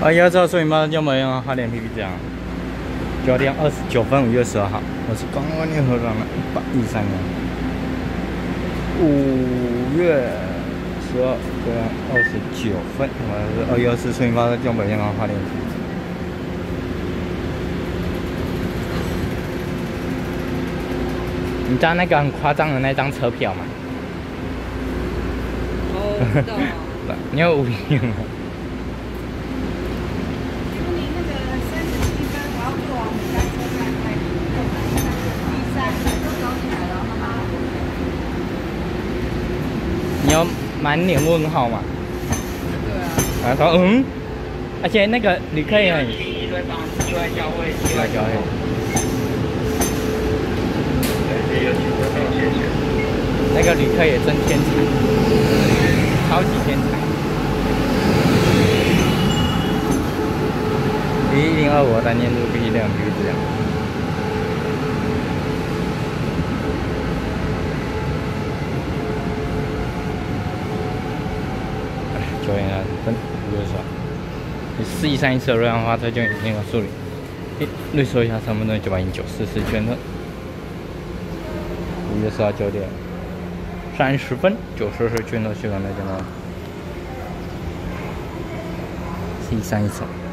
要知道所以嘛就没用花莲 PP 这样。9点29分，5月12号，我是刚刚念合上了113年5月12点29分，我是214所以嘛就没用花莲 PP。你知道那个很夸张的那张车票吗？ 哦，知道啊。 你有5元吗？ 你要满脸问号嘛？ 对啊。 然后而且那个旅客也很。 意外帮意外交会， 意外交会。那个旅客也真天才，超级天才。1025单年度比量比这样。 9点2分，5月12号。你413一次的热量花车就已经有数理。略说一下3分钟91094圈的。5月12号9点30分，94圈的去了那个413一次。